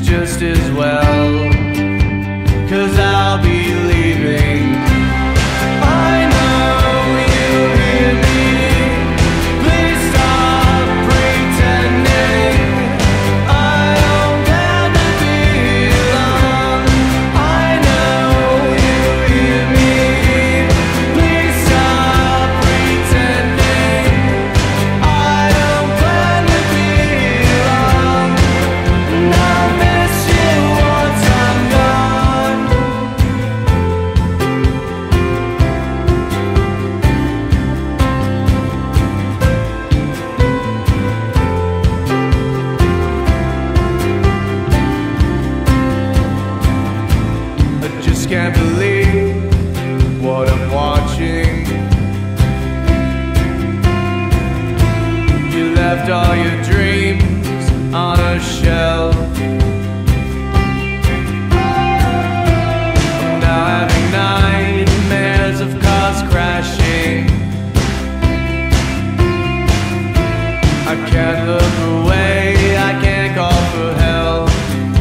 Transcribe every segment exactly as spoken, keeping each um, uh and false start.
just as well, 'cause I'll be leaving. I know you hear me. Please stop pretending. I don't plan to be alone. I know you hear me. Please stop pretending. I don't plan to be alone. And I'll miss you once I'm gone. I just can't believe what I'm watching. You left all your dreams on a shelf. I'm now having nightmares of cars crashing. I can't look away, I can't call for help.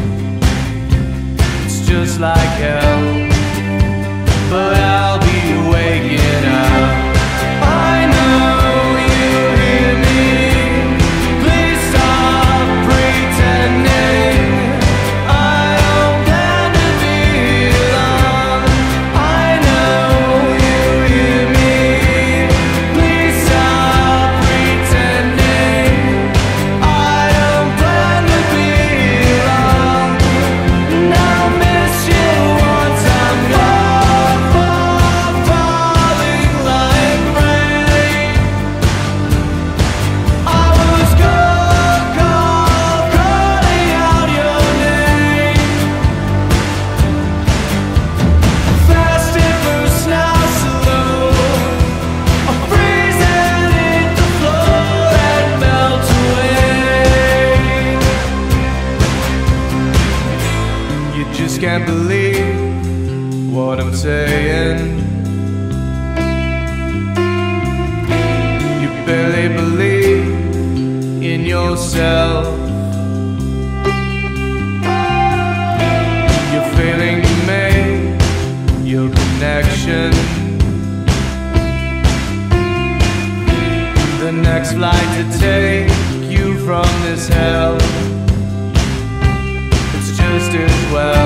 It's just like hell, but I'll be waking up. I know you hear me. Please stop pretending. I don't plan to be alone. I know you hear me. Please stop pretending. I don't plan to be alone. And I'll miss you once I'm gone. Falling like rain. I was cold, cold, calling out your name. Fast it moves, now slow. I'm freezing, hit the floor and melt away. You just can't believe what I'm saying. You barely believe in yourself. You're failing to make your connection. The next flight to take you from this hell, it's just as well.